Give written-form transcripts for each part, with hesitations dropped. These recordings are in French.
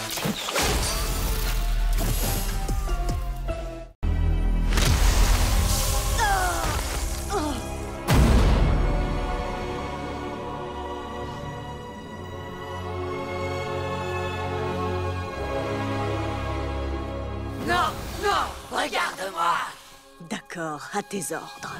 Non, non, regarde-moi. D'accord, à tes ordres.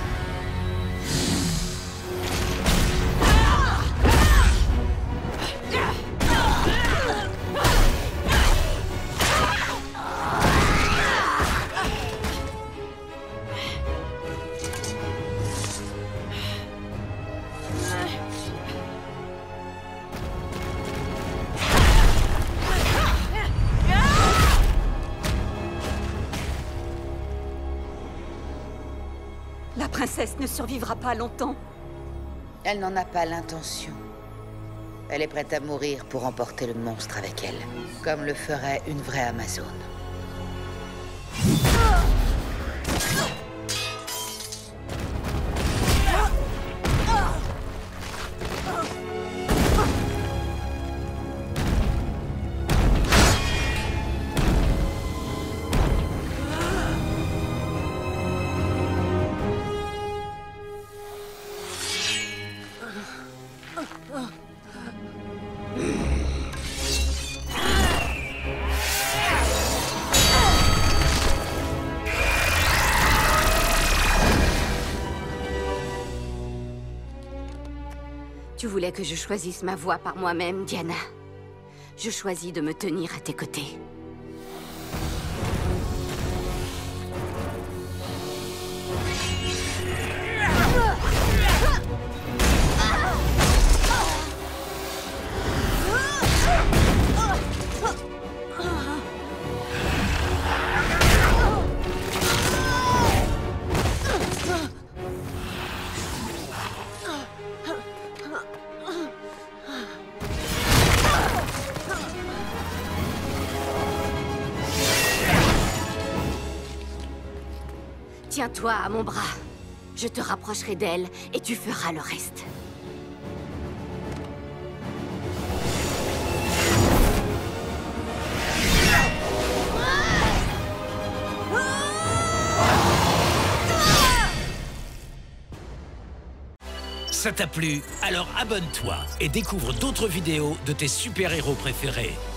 La princesse ne survivra pas longtemps. Elle n'en a pas l'intention. Elle est prête à mourir pour emporter le monstre avec elle, comme le ferait une vraie Amazone. Tu voulais que je choisisse ma voie par moi-même, Diana. Je choisis de me tenir à tes côtés. Tiens-toi à mon bras. Je te rapprocherai d'elle et tu feras le reste. Ça t'a plu? Alors abonne-toi et découvre d'autres vidéos de tes super-héros préférés.